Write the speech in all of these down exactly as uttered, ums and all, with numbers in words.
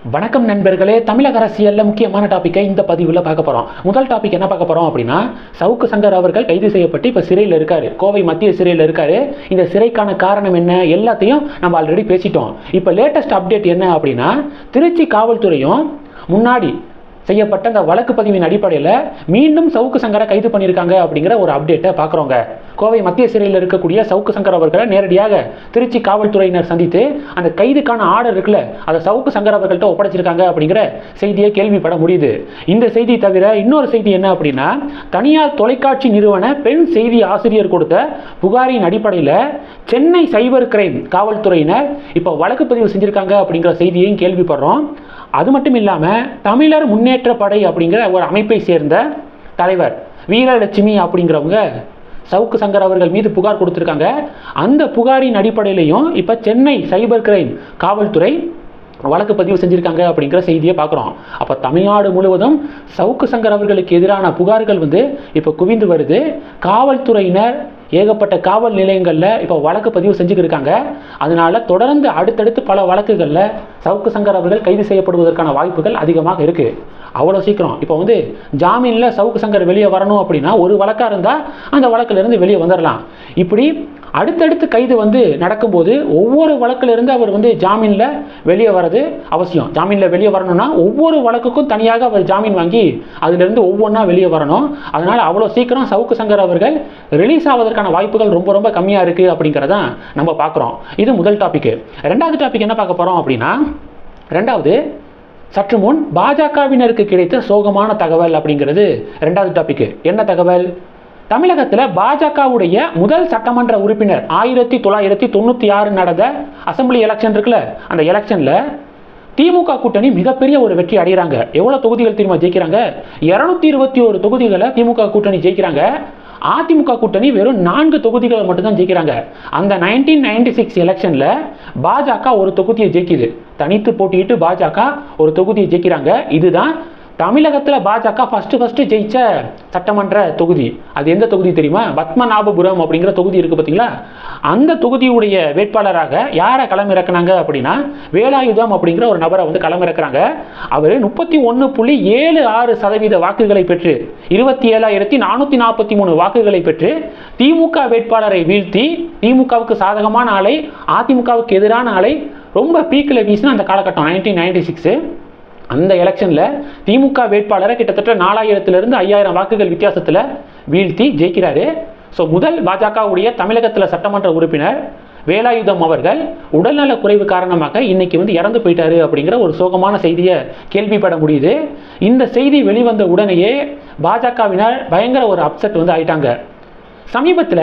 வணக்கம் நண்பர்களே, தமிழக அரசியல்ல முக்கியமான டாபிக்கை இந்த பதிவில் பார்க்க போகிறோம். முதல் டாபிக் என்ன பார்க்க போகிறோம் அப்படின்னா, சவுக்கு சங்கர் அவர்கள் கைது செய்யப்பட்டு இப்போ சிறையில் இருக்காரு. கோவை மத்திய சிறையில் இருக்காரு. இந்த சிறைக்கான காரணம் என்ன எல்லாத்தையும் நம்ம ஆல்ரெடி பேசிட்டோம். இப்போ லேட்டஸ்ட் அப்டேட் என்ன அப்படின்னா, திருச்சி காவல்துறையும் முன்னாடி செய்யப்பட்ட அந்த வழக்கு பதிவின் அடிப்படையில் மீண்டும் சவுக்கு சங்கரை கைது பண்ணியிருக்காங்க அப்படிங்கிற ஒரு அப்டேட்டை பார்க்குறோங்க. கோவை மத்திய சிறையில் இருக்கக்கூடிய சவுக்கு சங்கர் அவர்களை நேரடியாக திருச்சி காவல்துறையினர் சந்தித்து அந்த கைதுக்கான ஆர்டர் இருக்குல்ல, அதை சவுக்கு சங்கர் அவர்கள்ட்ட ஒப்படைச்சிருக்காங்க அப்படிங்கிற செய்தியை கேள்விப்பட முடியுது. இந்த செய்தி தவிர இன்னொரு செய்தி என்ன அப்படின்னா, தனியார் தொலைக்காட்சி நிறுவன பெண் செய்தி ஆசிரியர் கொடுத்த புகாரின் அடிப்படையில் சென்னை சைபர் கிரைம் காவல்துறையினர் இப்போ வழக்கு பதிவு செஞ்சிருக்காங்க அப்படிங்கிற செய்தியையும் கேள்விப்படுறோம். அது மட்டும் இல்லாமல் தமிழர் முன்னேற்ற படை அப்படிங்கிற ஒரு அமைப்பை சேர்ந்த தலைவர் வீரலட்சுமி அப்படிங்கிறவங்க சவுக்கு சங்கர் அவர்கள் மீது புகார் கொடுத்துருக்காங்க. அந்த புகாரின் அடிப்படையிலையும் இப்போ சென்னை சைபர் கிரைம் காவல்துறை வழக்கு பதிவு செஞ்சுருக்காங்க அப்படிங்கிற செய்தியை பார்க்குறோம். அப்போ தமிழ்நாடு முழுவதும் சவுக்கு சங்கர் அவர்களுக்கு எதிரான புகார்கள் வந்து இப்போ குவிந்து வருது. காவல்துறையினர் ஏகப்பட்ட காவல் நிலையங்களில் இப்போ வழக்கு பதிவு செஞ்சுக்கிருக்காங்க. அதனால தொடர்ந்து அடுத்தடுத்து பல வழக்குகளில் சவுக்கு சங்கர் அவர்கள் கைது செய்யப்படுவதற்கான வாய்ப்புகள் அதிகமாக இருக்குது. அவ்வளோ சீக்கிரம் இப்போ வந்து ஜாமீனில் சவுக்கு சங்கர் வெளியே வரணும் அப்படின்னா ஒரு வழக்காக இருந்தால் அந்த வழக்கிலிருந்து வெளியே வந்துடலாம். இப்படி அடுத்தடுத்து கைது வந்து நடக்கும்போது ஒவ்வொரு வழக்கிலிருந்து அவர் வந்து ஜாமீனில் வெளியே வர்றது அவசியம். ஜாமீனில் வெளியே வரணும்னா ஒவ்வொரு வழக்குக்கும் தனியாக அவர் ஜாமீன் வாங்கி அதிலிருந்து ஒவ்வொன்றா வெளியே வரணும். அதனால் அவ்வளோ சீக்கிரம் சவுக்கு சங்கர் அவர்கள் ரிலீஸ் ஆவதற்கான வாய்ப்புகள் ரொம்ப ரொம்ப கம்மியாக இருக்குது அப்படிங்கிறதான் நம்ம பார்க்குறோம். இது முதல் டாபிக். ரெண்டாவது டாபிக் என்ன பார்க்க போகிறோம் அப்படின்னா, ரெண்டாவது சற்று முன் பாஜகவினருக்கு கிடைத்த சோகமான தகவல் அப்படிங்கிறது ரெண்டாவது டாபிக். என்ன தகவல்? தமிழகத்தில் பாஜகவுடைய முதல் சட்டமன்ற உறுப்பினர் ஆயிரத்தி தொள்ளாயிரத்தி தொண்ணூற்றி ஆறு நடந்த அசம்பிளி எலெக்ஷன் இருக்குல்ல, அந்த எலெக்ஷனில் திமுக கூட்டணி மிகப்பெரிய ஒரு வெற்றி அடைகிறாங்க. எவ்வளோ தொகுதிகள் தெரியுமா ஜெயிக்கிறாங்க? இரநூத்தி இருபத்தி ஒரு தொகுதிகளை திமுக கூட்டணி ஜெயிக்கிறாங்க. அதிமுக கூட்டணி வெறும் நான்கு தொகுதிகளை மட்டும்தான் ஜெயிக்கிறாங்க. அந்த நைன்டீன் நைன்டி சிக்ஸ் எலெக்ஷனில் பாஜக ஒரு தொகுதியை ஜெயிக்குது. தனித்து போட்டியிட்டு பாஜக ஒரு தொகுதியை ஜெயிக்கிறாங்க. இதுதான் தமிழகத்தில் பாஜக ஃபஸ்ட்டு ஃபஸ்ட்டு ஜெயிச்ச சட்டமன்ற தொகுதி. அது எந்த தொகுதி தெரியுமா? பத்மநாபபுரம் அப்படிங்கிற தொகுதி இருக்குது பார்த்தீங்களா? அந்த தொகுதியுடைய வேட்பாளராக யாரை களமிறக்குனாங்க அப்படின்னா, வேலாயுதம் அப்படிங்கிற ஒரு நபரை வந்து களமிறக்குறாங்க. அவர் முப்பத்தி ஒன்று புள்ளி ஏழு ஆறு சதவீத வாக்குகளை பெற்று இருபத்தி ஏழாயிரத்தி நானூற்றி நாற்பத்தி மூணு வாக்குகளை பெற்று திமுக வேட்பாளரை வீழ்த்தி திமுகவுக்கு சாதகமான ஆளை அதிமுகவுக்கு எதிரான ஆளை ரொம்ப பீக்கில் வீசின அந்த காலகட்டம் நைன்டீன் நைன்டி சிக்ஸு. அந்த எலெக்ஷனில் திமுக வேட்பாளரை கிட்டத்தட்ட நாலாயிரத்திலிருந்து ஐயாயிரம் வாக்குகள் வித்தியாசத்தில் வீழ்த்தி ஜெயிக்கிறாரு. ஸோ முதல் பாஜகவுடைய தமிழகத்தில் சட்டமன்ற உறுப்பினர் வேலாயுதம் அவர்கள் உடல்நல குறைவு காரணமாக இன்னைக்கு வந்து இறந்து போயிட்டாரு அப்படிங்கிற ஒரு சோகமான செய்தியை கேள்விப்பட முடியுது. இந்த செய்தி வெளிவந்த உடனேயே பாஜகவினர் பயங்கர ஒரு அப்செட் வந்து ஆயிட்டாங்க. சமீபத்தில்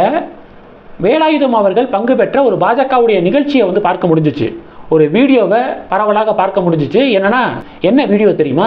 வேலாயுதம் அவர்கள் பங்கு பெற்ற ஒரு பாஜகவுடைய நிகழ்ச்சியை வந்து பார்க்க முடிஞ்சிச்சு. ஒரு வீடியோவை பரவலாக பார்க்க முடிஞ்சிச்சு. என்னன்னா, என்ன வீடியோ தெரியுமா?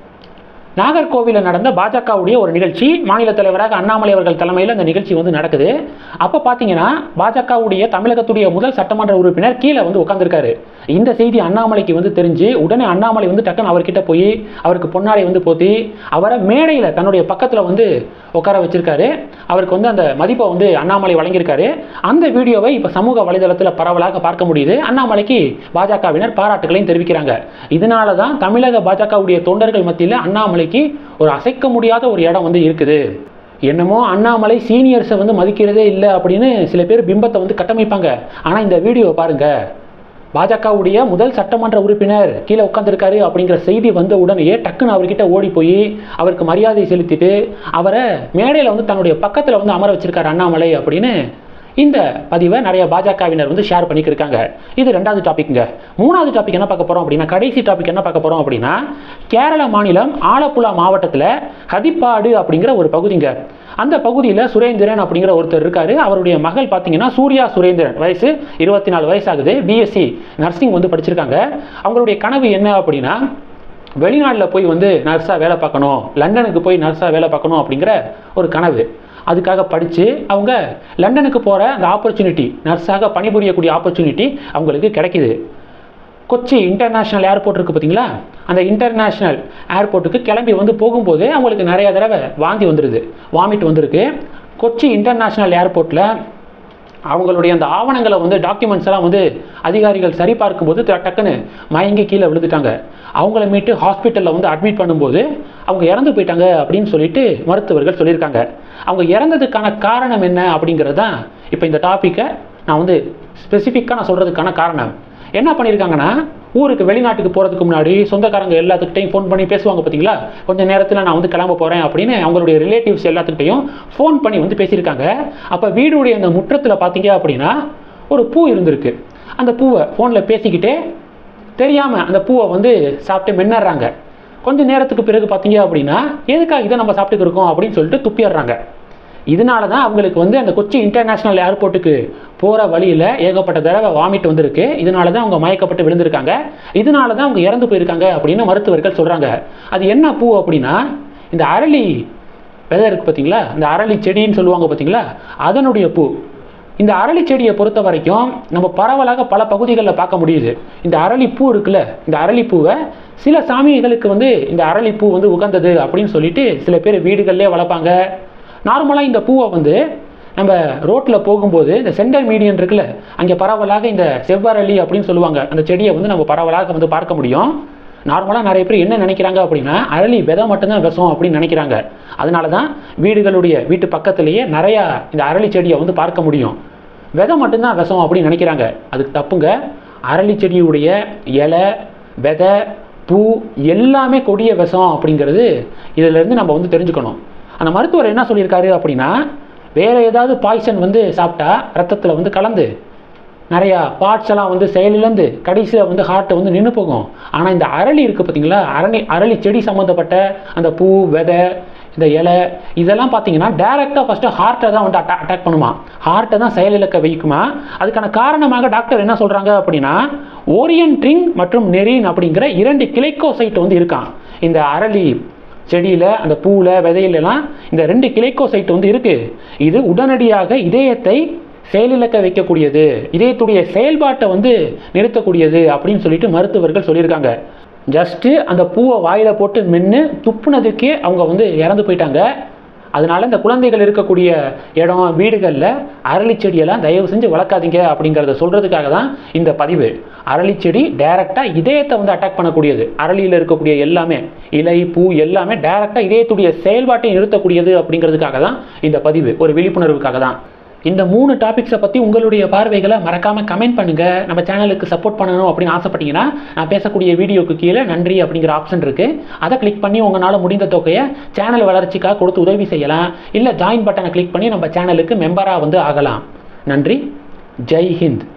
நாகர்கோவிலில் நடந்த பாஜகவுடைய ஒரு நிகழ்ச்சி. மாநில தலைவராக அண்ணாமலை அவர்கள் தலைமையில் அந்த நிகழ்ச்சி வந்து நடக்குது. அப்போ பார்த்தீங்கன்னா பாஜகவுடைய தமிழகத்துடைய முதல் சட்டமன்ற உறுப்பினர் கீழே வந்து உட்காந்துருக்காரு. இந்த செய்தி அண்ணாமலைக்கு வந்து தெரிஞ்சு உடனே அண்ணாமலை வந்து டக்குன்னு அவர்கிட்ட போய் அவருக்கு பொன்னாடை வந்து போத்தி அவரை மேடையில் தன்னுடைய பக்கத்தில் வந்து உட்கார வச்சிருக்காரு. அவருக்கு வந்து அந்த மதிப்பை வந்து அண்ணாமலை வழங்கியிருக்காரு. அந்த வீடியோவை இப்போ சமூக வலைதளத்தில் பரவலாக பார்க்க முடியுது. அண்ணாமலைக்கு பாஜகவினர் பாராட்டுகளையும் தெரிவிக்கிறாங்க. இதனால தான் தமிழக பாஜகவுடைய தொண்டர்கள் மத்தியில் அண்ணாமலை ஒரு அசைக்க முடியாத ஒரு இடம் வந்து இருக்குது. என்னமோ அண்ணாமலை சீனியர்ஸை வந்து மதிக்கிறதே இல்லை அப்படின்னு சில பேர் பிம்பத்தை வந்து கட்டமைப்பாங்க. ஆனால் இந்த வீடியோ பாருங்க, பாஜகவுடைய முதல் சட்டமன்ற உறுப்பினர் கீழே உட்காந்துருக்காரு அப்படிங்கிற செய்தி வந்த உடனேயே டக்குன்னு அவர்கிட்ட ஓடி போய் அவருக்கு மரியாதை செலுத்திட்டு அவரை மேடையில் வந்து தன்னுடைய பக்கத்தில் வந்து அமர வச்சிருக்காரு அண்ணாமலை அப்படின்னு இந்த பதிவை நிறைய பாஜகவினர் வந்து ஷேர் பண்ணிக்கிருக்காங்க. இது ரெண்டாவது டாபிக்ங்க. மூணாவது டாபிக் என்ன பார்க்க போகிறோம் அப்படின்னா, கடைசி டாபிக் என்ன பார்க்க போகிறோம் அப்படின்னா, கேரள மாநிலம் ஆலப்புழா மாவட்டத்தில் ஹதிப்பாடு அப்படிங்கிற ஒரு பகுதிங்க. அந்த பகுதியில் சுரேந்திரன் அப்படிங்கிற ஒருத்தர் இருக்காரு. அவருடைய மகள் பார்த்தீங்கன்னா சூர்யா சுரேந்திரன், வயசு இருபத்தி நாலு வயசு ஆகுது. பிஎஸ்சி நர்சிங் வந்து படிச்சிருக்காங்க. அவங்களுடைய கனவு என்ன அப்படின்னா, வெளிநாட்டில் போய் வந்து நர்ஸாக வேலை பார்க்கணும், லண்டனுக்கு போய் நர்ஸாக வேலை பார்க்கணும் அப்படிங்கிற ஒரு கனவு. அதுக்காக படித்து அவங்க லண்டனுக்கு போகிற அந்த ஆப்பர்ச்சுனிட்டி, நர்ஸாக பணிபுரியக்கூடிய ஆப்பர்ச்சுனிட்டி அவங்களுக்கு கிடைக்கிது. கொச்சி இன்டர்நேஷ்னல் ஏர்போர்ட் இருக்குது பார்த்தீங்களா, அந்த இன்டர்நேஷ்னல் ஏர்போர்ட்டுக்கு கிளம்பி வந்து போகும்போது அவங்களுக்கு நிறைய தடவை வாந்தி வந்துடுது, வாமிட் வந்திருக்கு. கொச்சி இன்டர்நேஷ்னல் ஏர்போர்ட்டில் அவங்களுடைய அந்த ஆவணங்களை வந்து டாக்குமெண்ட்ஸ் எல்லாம் வந்து அதிகாரிகள் சரி பார்க்கும்போது டக்குன்னு மயங்கி கீழே விழுந்துட்டாங்க. அவங்கள மீட்டு ஹாஸ்பிட்டலில் வந்து அட்மிட் பண்ணும்போது அவங்க இறந்து போயிட்டாங்க அப்படின்னு சொல்லிட்டு மருத்துவர்கள் சொல்லியிருக்காங்க. அவங்க இறந்ததுக்கான காரணம் என்ன அப்படிங்கிறது தான் இப்போ இந்த டாப்பிக்கை நான் வந்து ஸ்பெசிஃபிக்காக நான் சொல்கிறதுக்கான காரணம். என்ன பண்ணியிருக்காங்கன்னா, ஊருக்கு வெளிநாட்டுக்கு போகிறதுக்கு முன்னாடி சொந்தக்காரங்க எல்லாத்துக்கிட்டையும் ஃபோன் பண்ணி பேசுவாங்க பார்த்தீங்களா, கொஞ்சம் நேரத்தில் நான் வந்து கிளம்ப போகிறேன் அப்படின்னு அவங்களுடைய ரிலேட்டிவ்ஸ் எல்லாத்துக்கிட்டையும் ஃபோன் பண்ணி வந்து பேசியிருக்காங்க. அப்போ வீடுடைய அந்த முற்றத்தில் பார்த்தீங்க அப்படின்னா ஒரு பூ இருந்திருக்கு. அந்த பூவை ஃபோனில் பேசிக்கிட்டே தெரியாமல் அந்த பூவை வந்து சாப்பிட்டு மென்னறாங்க. கொஞ்சம் நேரத்துக்கு பிறகு பார்த்தீங்க அப்படின்னா எதுக்காக இதை நம்ம சாப்பிட்டுக்கு இருக்கோம் அப்படின்னு சொல்லிட்டு துப்பிடுறாங்க. இதனால தான் அவங்களுக்கு வந்து அந்த கொச்சி இன்டர்நேஷ்னல் ஏர்போர்ட்டுக்கு போகிற வழியில் ஏகப்பட்ட தடவை வாமிட் வந்திருக்கு. இதனால தான் அவங்க மயக்கப்பட்டு விழுந்திருக்காங்க. இதனால தான் அவங்க இறந்து போயிருக்காங்க அப்படின்னு மருத்துவர்கள் சொல்கிறாங்க. அது என்ன பூ அப்படின்னா, இந்த அரளி விதை இருக்குது பார்த்தீங்களா, இந்த அரளி செடின்னு சொல்லுவாங்க பார்த்தீங்களா, அதனுடைய பூ. இந்த அரளி செடியை பொறுத்த வரைக்கும் நம்ம பரவலாக பல பகுதிகளில் பார்க்க முடியுது. இந்த அரளி பூ இருக்குல்ல, இந்த அரளி பூவை சில சாமிகளுக்கு வந்து இந்த அரளி பூ வந்து உகந்தது அப்படின்னு சொல்லிட்டு சில பேர் வீடுகள்லேயே வளர்ப்பாங்க. நார்மலாக இந்த பூவை வந்து நம்ம ரோட்டில் போகும்போது இந்த சென்டர் மீடியன் இருக்குல்ல, அங்கே பரவலாக இந்த செவ்வரளி அப்படின்னு சொல்லுவாங்க, அந்த செடியை வந்து நம்ம பரவலாக வந்து பார்க்க முடியும். நார்மலாக நிறைய பேர் என்ன நினைக்கிறாங்க அப்படின்னா, அரளி விதை மட்டும்தான் விஷம் அப்படின்னு நினைக்கிறாங்க. அதனால தான் வீடுகளுடைய வீட்டு பக்கத்துலேயே நிறையா இந்த அரளி செடியை வந்து பார்க்க முடியும். விதை மட்டும்தான் விஷம் அப்படின்னு நினைக்கிறாங்க. அதுக்கு தப்புங்க. அரளி செடியுடைய இலை, விதை, பூ எல்லாமே கொடிய விஷம் அப்படிங்கிறது இதிலேருந்து நம்ம வந்து தெரிஞ்சுக்கணும். அந்த மருத்துவர் என்ன சொல்லியிருக்காரு அப்படின்னா, வேறு ஏதாவது பாய்சன் வந்து சாப்பிட்டா ரத்தத்தில் வந்து கலந்து நிறையா பார்ட்ஸ் எல்லாம் வந்து செயலிழந்து கடைசியில் வந்து ஹார்ட்டை வந்து நின்று போகும். ஆனால் இந்த அரளி இருக்குது பார்த்தீங்களா, அரளி அரளி செடி சம்மந்தப்பட்ட அந்த பூ, விதை, இந்த இலை இதெல்லாம் பார்த்தீங்கன்னா டைரெக்டாக ஃபஸ்ட்டு ஹார்ட்டை தான் வந்து அட்டா அட்டாக் பண்ணுமா, ஹார்ட்டை தான் செயலிழக்க வைக்குமா. அதுக்கான காரணமாக டாக்டர் என்ன சொல்கிறாங்க அப்படின்னா, ஓரியன்ட்ரின் மற்றும் நெரின் அப்படிங்கிற இரண்டு கிளைக்கோசைட் வந்து இருக்கான் இந்த அரளி செடியில், அந்த பூவில், விதையிலலாம் இந்த ரெண்டு கிளைக்கோசைட் வந்து இருக்குது. இது உடனடியாக இதயத்தை செயலிழக்க வைக்கக்கூடியது, இதயத்துடைய செயல்பாட்டை வந்து நிறுத்தக்கூடியது அப்படின்னு சொல்லிட்டு மருத்துவர்கள் சொல்லியிருக்காங்க. ஜஸ்ட்டு அந்த பூவை வாயில் போட்டு மென்று துப்புனதுக்கே அவங்க வந்து இறந்து போயிட்டாங்க. அதனால இந்த குழந்தைகள் இருக்கக்கூடிய இடம், வீடுகளில் அரளி செடியெல்லாம் தயவு செஞ்சு வளர்க்காதீங்க அப்படிங்கிறத சொல்கிறதுக்காக தான் இந்த பதிவு. அரளி செடி டைரெக்டாக இதயத்தை வந்து அட்டாக் பண்ணக்கூடியது. அரளியில் இருக்கக்கூடிய எல்லாமே, இலை, பூ எல்லாமே டைரெக்டாக இதயத்துடைய செயல்பாட்டை நிறுத்தக்கூடியது அப்படிங்கிறதுக்காக தான் இந்த பதிவு, ஒரு விழிப்புணர்வுக்காக தான். இந்த மூணு டாபிக்ஸை பற்றி உங்களுடைய பார்வைகளை மறக்காமல் கமெண்ட் பண்ணுங்கள். நம்ம சேனலுக்கு சப்போர்ட் பண்ணணும் அப்படின்னு ஆசைப்பட்டீங்கன்னா நான் பேசக்கூடிய வீடியோக்கு கீழே நன்றி அப்படிங்கிற ஆப்ஷன் இருக்குது. அதை கிளிக் பண்ணி உங்களால் முடிந்த தொகையை சேனல் வளர்ச்சிக்காக கொடுத்து உதவி செய்யலாம். இல்லை ஜாயின் பட்டனை கிளிக் பண்ணி நம்ம சேனலுக்கு மெம்பராக வந்து ஆகலாம். நன்றி. ஜெய் ஹிந்த்.